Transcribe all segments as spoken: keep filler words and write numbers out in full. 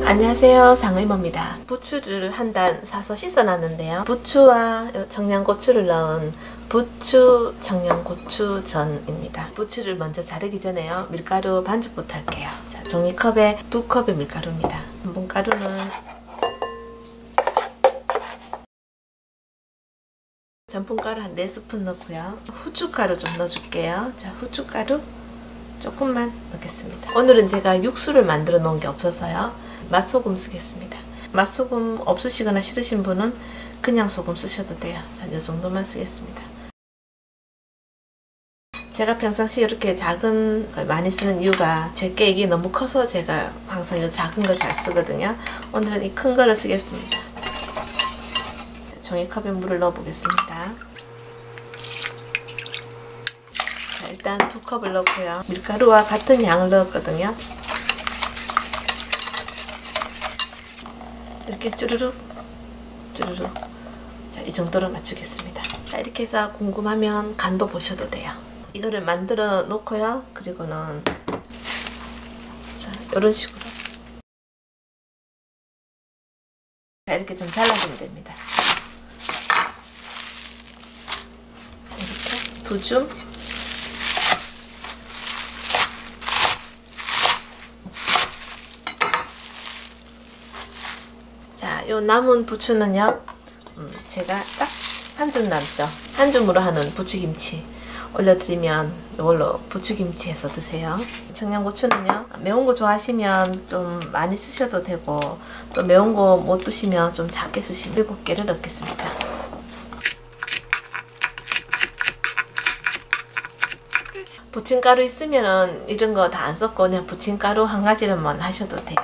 안녕하세요, 상의모입니다. 부추를 한 단 사서 씻어놨는데요. 부추와 청양고추를 넣은 부추 청양고추전입니다. 부추를 먼저 자르기 전에요, 밀가루 반죽부터 할게요. 자, 종이컵에 두 컵의 밀가루입니다. 전분가루는 전분가루 한 네 스푼 넣고요. 후춧가루 좀 넣어줄게요. 자, 후춧가루 조금만 넣겠습니다. 오늘은 제가 육수를 만들어 놓은 게 없어서요, 맛소금 쓰겠습니다. 맛소금 없으시거나 싫으신 분은 그냥 소금 쓰셔도 돼요. 자, 이 정도만 쓰겠습니다. 제가 평상시에 이렇게 작은 걸 많이 쓰는 이유가 제게 이게 너무 커서 제가 항상 이 작은 걸 잘 쓰거든요. 오늘은 이 큰 거를 쓰겠습니다. 종이컵에 물을 넣어 보겠습니다. 자, 일단 두 컵을 넣고요. 밀가루와 같은 양을 넣었거든요. 이렇게 쭈루룩 쭈루룩. 자, 이 정도로 맞추겠습니다. 자, 이렇게 해서 궁금하면 간도 보셔도 돼요. 이거를 만들어 놓고요. 그리고는 자, 이런 식으로 자, 이렇게 좀 잘라주면 됩니다. 이렇게 두 줌. 자, 요 남은 부추는요, 음, 제가 딱 한 줌 남죠. 한 줌으로 하는 부추김치 올려드리면 이걸로 부추김치 해서 드세요. 청양고추는요, 매운 거 좋아하시면 좀 많이 쓰셔도 되고, 또 매운 거 못 드시면 좀 작게 쓰시면 일곱 개를 넣겠습니다. 부침가루 있으면은 이런 거 다 안 섞고 그냥 부침가루 한 가지로만 하셔도 돼요.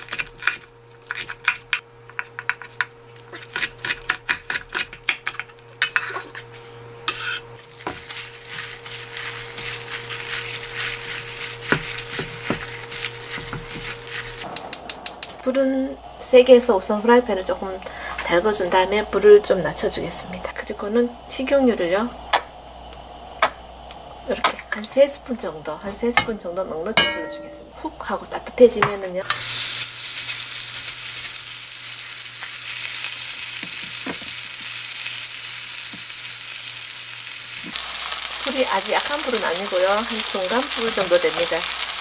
불은 세게 해서 우선 프라이팬을 조금 달궈준 다음에 불을 좀 낮춰주겠습니다. 그리고는 식용유를요, 이렇게 한 세 스푼 정도, 한 세 스푼 정도 넉넉히 불러주겠습니다. 훅 하고 따뜻해지면은요, 불이 아주 약한 불은 아니고요, 한 중간 불 정도 됩니다.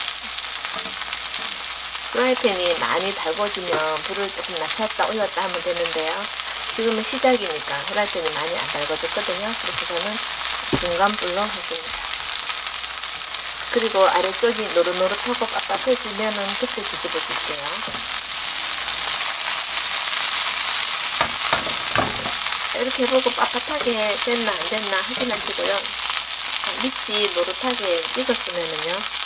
프라이팬이 많이 달궈지면 불을 조금 낮췄다 올렸다 하면 되는데요, 지금은 시작이니까 프라이팬이 많이 안 달궈졌거든요. 그래서 저는 중간 불로 해줍니다. 그리고 아래쪽이 노릇노릇하고 빳빳해지면은 그때 뒤집어 줄게요. 이렇게 보고 빳빳하게 됐나 안 됐나 확인하시고요. 밑이 노릇하게 익었으면은요,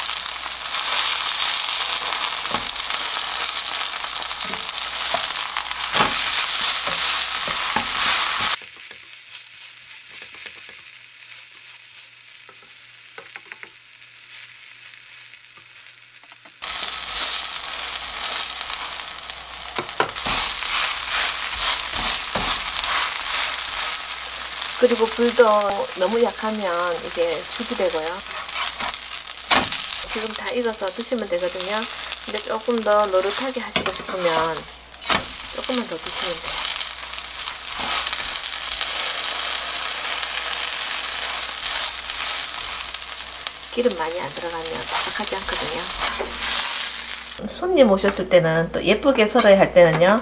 그리고 불도 너무 약하면 이게 죽이 되고요. 지금 다 익어서 드시면 되거든요. 근데 조금 더 노릇하게 하시고 싶으면 조금만 더 드시면 돼요. 기름 많이 안 들어가면 바삭하지 않거든요. 손님 오셨을 때는 또 예쁘게 썰어야 할 때는요,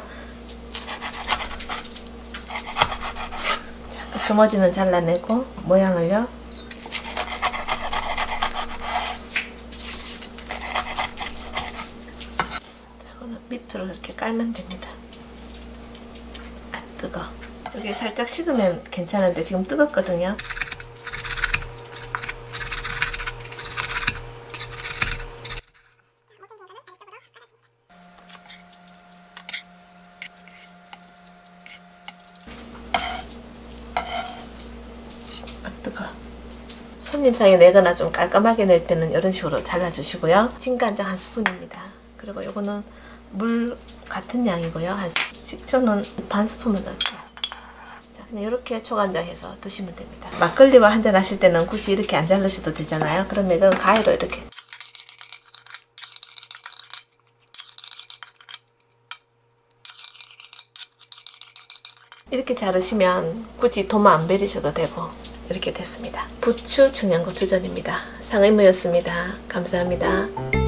주머니는 잘라내고 모양을요, 밑으로 이렇게 깔면 됩니다. 아, 뜨거. 여기 살짝 식으면 괜찮은데 지금 뜨겁거든요. 손님 사이에 내거나 좀 깔끔하게 낼 때는 이런 식으로 잘라주시고요. 진간장 한 스푼입니다. 그리고 이거는 물 같은 양이고요. 한 식초는 반 스푼만 넣을게요. 자, 그냥 이렇게 초간장해서 드시면 됩니다. 막걸리와 한잔 하실 때는 굳이 이렇게 안 자르셔도 되잖아요. 그러면 이건 가위로 이렇게 이렇게 자르시면 굳이 도마 안 베리셔도 되고 이렇게 됐습니다. 부추 청양고추전입니다. 상의무였습니다. 감사합니다.